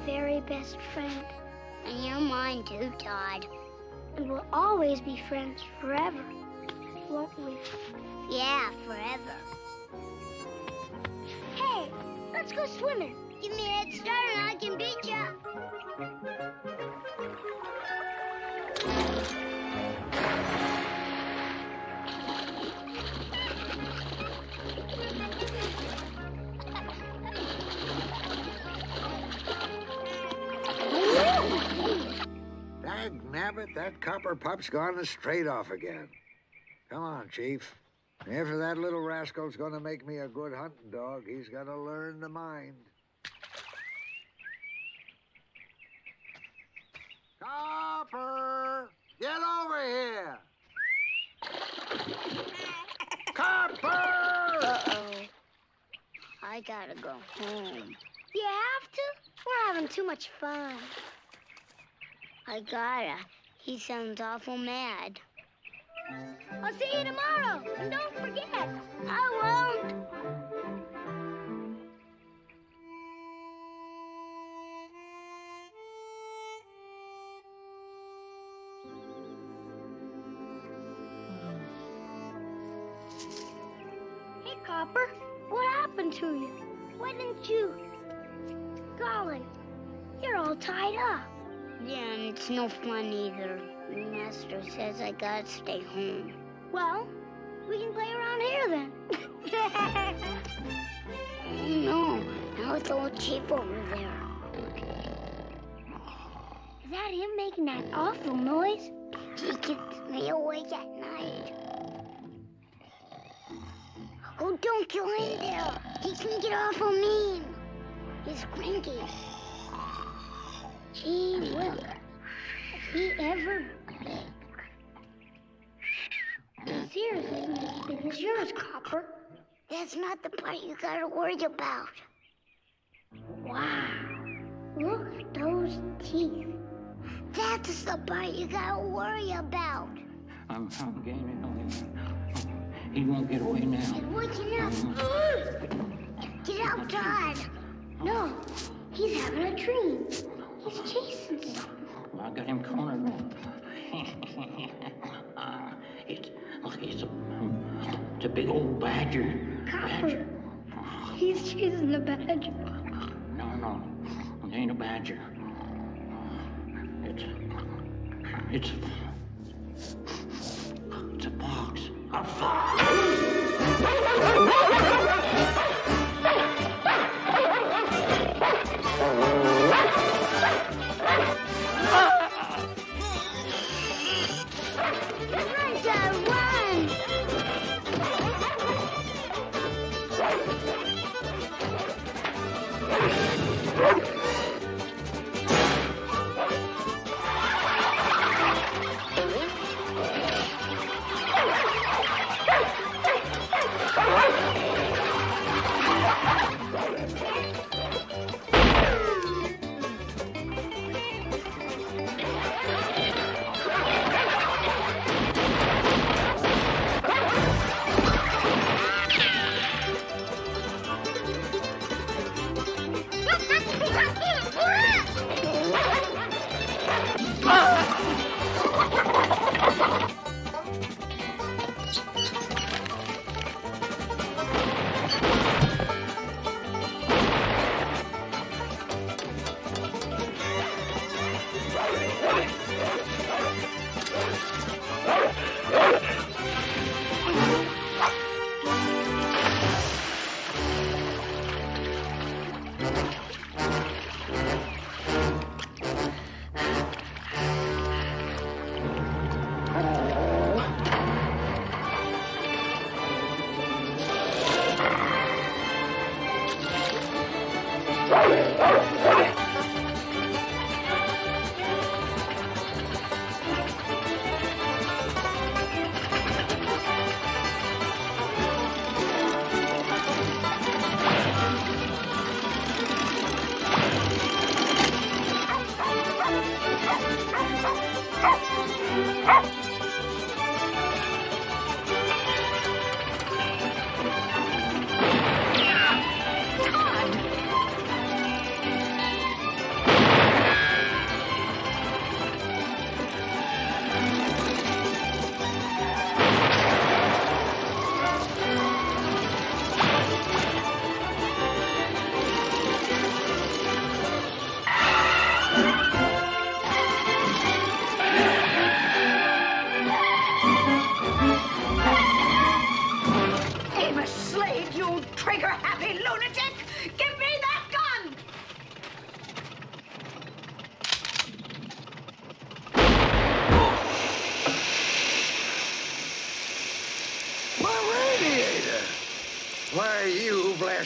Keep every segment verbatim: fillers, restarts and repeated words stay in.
very best friend. And you're mine too, Tod. And we'll always be friends forever, won't we? Yeah, forever. Hey, let's go swimming. Give me a head start and I can beat ya. Dagnabbit, that copper pup's gone straight off again. Come on, Chief. After that little rascal's gonna make me a good hunting dog, he's gotta learn to mind. Copper! Get over here! Copper! Uh-oh. I gotta go home. You have to? We're having too much fun. I gotta. He sounds awful mad. I'll see you tomorrow, and don't forget. I won't. Hey, Copper, what happened to you? Why didn't you? Golly, you're all tied up. Yeah, and it's no fun either. The master says I gotta stay home. Well, we can play around here then. Oh, no. Now it's old Chief over there. Is that him making that awful noise? He keeps me awake at night. Oh, don't go in there. He can get awful mean. He's cranky. Gee whiz. If he ever... His ears isn't as big as yours, Copper. That's not the part you gotta worry about. Wow. Look at those teeth. That's the part you gotta worry about. I'm, I'm gaining on him. He won't get away now. He's waking up. Get out, Tod. No, he's having a dream. He's chasing something. I got him cornered. uh, it's, look, it's a, it's a big old badger. Copper. Badger. He's chasing the badger. No, no, it ain't a badger. It's, it's, it's a fox. A fox. Run, Tod, run!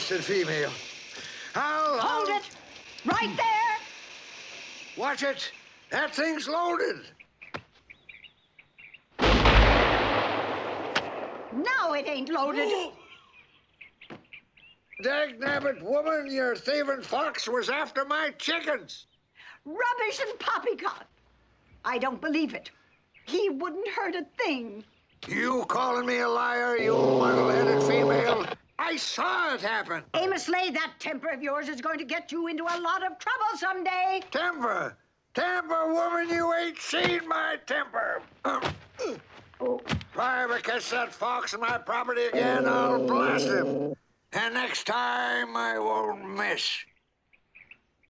blasted female. I'll... Hold I'll... it! Right there! Watch it. That thing's loaded. Now it ain't loaded. Dagnabbit, woman, your thieving fox was after my chickens. Rubbish and poppycock. I don't believe it. He wouldn't hurt a thing. You calling me a liar, you muddle-headed female? I saw it happen. Amos Lay, that temper of yours is going to get you into a lot of trouble someday. Temper? Temper, woman, you ain't seen my temper. Oh. If I ever catch that fox on my property again, I'll blast him. And next time, I won't miss.